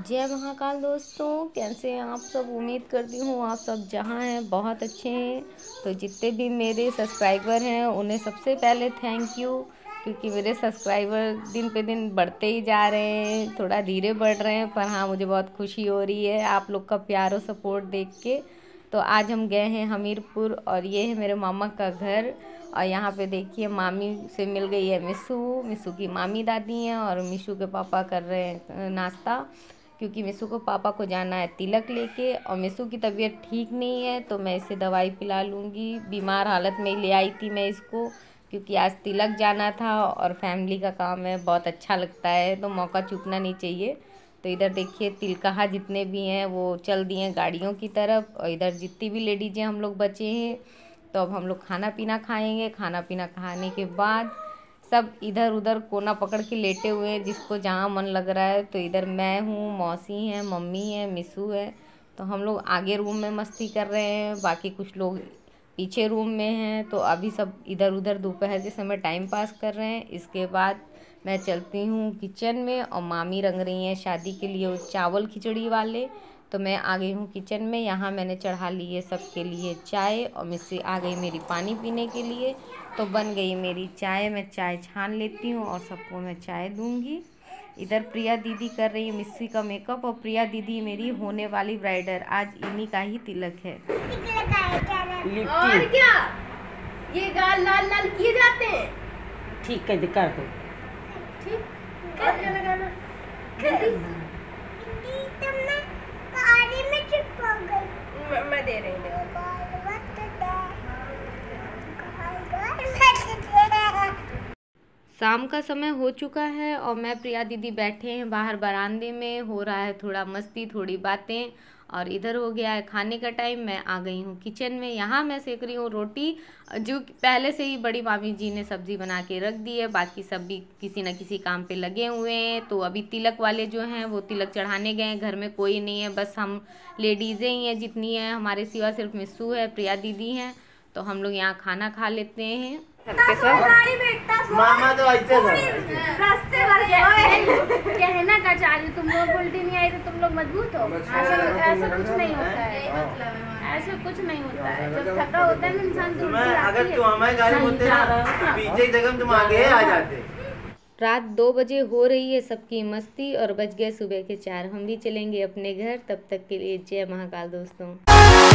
जय महाकाल दोस्तों, कैसे हैं आप सब। उम्मीद करती हूँ आप सब जहाँ हैं बहुत अच्छे हैं। तो जितने भी मेरे सब्सक्राइबर हैं उन्हें सबसे पहले थैंक यू, क्योंकि मेरे सब्सक्राइबर दिन पे दिन बढ़ते ही जा रहे हैं। थोड़ा धीरे बढ़ रहे हैं, पर हाँ मुझे बहुत खुशी हो रही है आप लोग का प्यार और सपोर्ट देख के। तो आज हम गए हैं हमीरपुर और ये है मेरे मामा का घर। और यहाँ पे देखिए मामी से मिल गई है मिसू की मामी दादी हैं और मिशू के पापा कर रहे हैं नाश्ता, क्योंकि मिसू को पापा को जाना है तिलक लेके। और मिसू की तबीयत ठीक नहीं है तो मैं इसे दवाई पिला लूँगी। बीमार हालत में ही ले आई थी मैं इसको, क्योंकि आज तिलक जाना था और फैमिली का काम है, बहुत अच्छा लगता है तो मौका चूकना नहीं चाहिए। तो इधर देखिए तिलकहा जितने भी हैं वो चल दिए गाड़ियों की तरफ, और इधर जितनी भी लेडीज़ हैं हम लोग बचे हैं। तो अब हम लोग खाना पीना खाएंगे। खाना पीना खाने के बाद सब इधर उधर कोना पकड़ के लेटे हुए हैं, जिसको जहाँ मन लग रहा है। तो इधर मैं हूँ, मौसी हैं, मम्मी है, मिसू है। तो हम लोग आगे रूम में मस्ती कर रहे हैं, बाकी कुछ लोग पीछे रूम में हैं। तो अभी सब इधर उधर दोपहर के समय टाइम पास कर रहे हैं। इसके बाद मैं चलती हूँ किचन में, और मामी रंग रही हैं शादी के लिए वो चावल खिचड़ी वाले। तो मैं आ गई हूँ किचन में। यहाँ मैंने चढ़ा ली है सबके लिए चाय, और मिस्सी आ गई मेरी पानी पीने के लिए। तो बन गई मेरी चाय। मैं चाय छान लेती हूँ और सबको मैं चाय दूँगी। इधर प्रिया दीदी कर रही है मिस्सी का मेकअप, और प्रिया दीदी मेरी होने वाली ब्राइडर, आज इन्हीं का ही तिलक है। और क्या ये गाल लाल लाल किए जाते हैं। ठीक है कर दो। ठीक और क्या लगाना मैं दे रही हूँ। शाम का समय हो चुका है और मैं प्रिया दीदी बैठे हैं बाहर बरामदे में। हो रहा है थोड़ा मस्ती, थोड़ी बातें, और इधर हो गया है खाने का टाइम। मैं आ गई हूँ किचन में। यहाँ मैं सेक रही हूँ रोटी, जो पहले से ही बड़ी मामी जी ने सब्जी बना के रख दी है। बाकी सब भी किसी न किसी काम पे लगे हुए हैं। तो अभी तिलक वाले जो हैं वो तिलक चढ़ाने गए हैं। घर में कोई नहीं है, बस हम लेडीज़ें ही हैं जितनी हैं हमारे सिवा, सिर्फ मिस्सू है, प्रिया दीदी हैं। तो हम लोग यहाँ खाना खा लेते हैं। मामा तो ऐसे रास्ते कहना का चाह रही तुम लोग उल्टी नहीं आई तो तुम लोग मजबूत हो। ऐसा कुछ नहीं होता है, ऐसा कुछ नहीं होता है। जब थका होता है ना इंसान तो अगर तुम हमारे गाड़ी में होते ना पीछे जगह तुम आगे आ जाते। रात 2 बजे हो रही है सबकी मस्ती, और बज गए सुबह के 4। हम भी चलेंगे अपने घर। तब तक के लिए जय महाकाल दोस्तों।